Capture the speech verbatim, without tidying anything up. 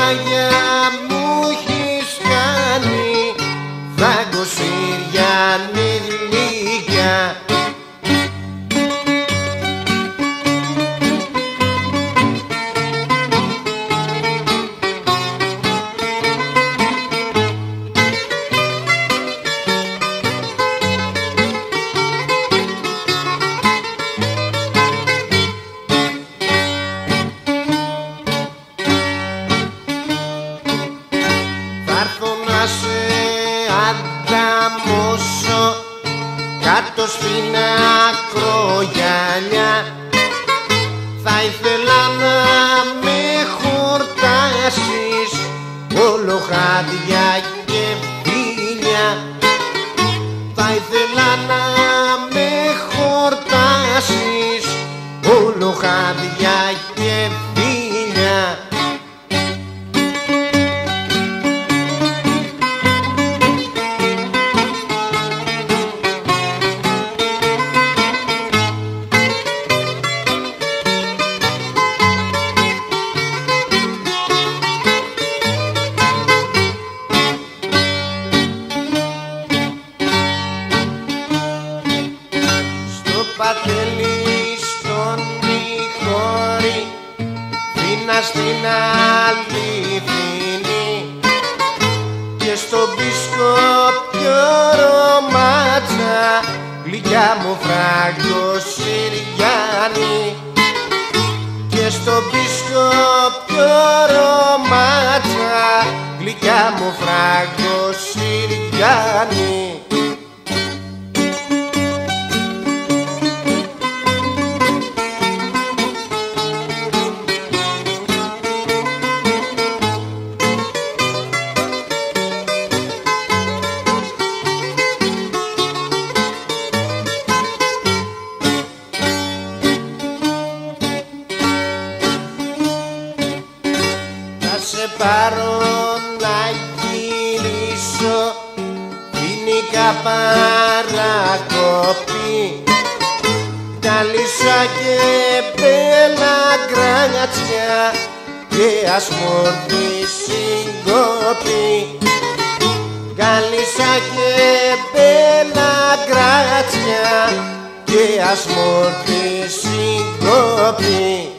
μάγια μου έχεις κάνει, φραγκοσυριανή γλυκιά. Να σε ανταμώσω κάτω στην ακρογιαλιά. Θα ήθελα να με χορτάσεις όλο χάδια και φίλια. Θα ήθελα να με χορτάσεις όλο χάδια και φίλια. Πατέλη στον Ιχώρη, Βίνα στην Αληθινή και στον Πισκόπιο Ρωμάτσα, γλυκιά μου φραγκοσυριανή. Και στον Πισκόπιο Ρωμάτσα, γλυκιά μου φραγκοσυριανή. Σε πάρω να γυρίσω, ποινικά παρακοπή, καλύσα και πελαγκράτσια και ασμόρτη συγκοπή. Καλύσα και πελαγκράτσια και ασμόρτη συγκοπή.